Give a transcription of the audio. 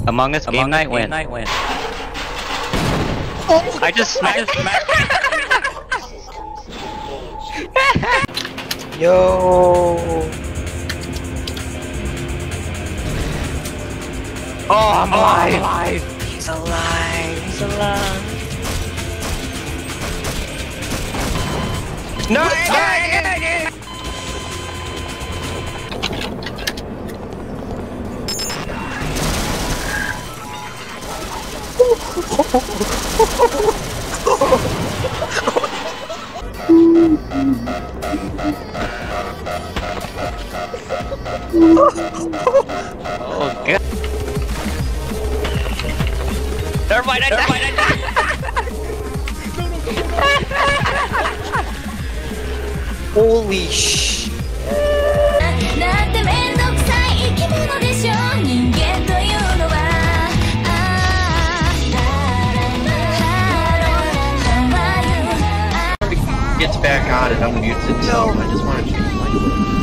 Among Us game night win. I just smacked. Yo. Oh, I'm alive. He's alive. He's alive. No! Oh god. Never mind, I died. Holy sh. Gets back on and unmutes itself. I just want to change my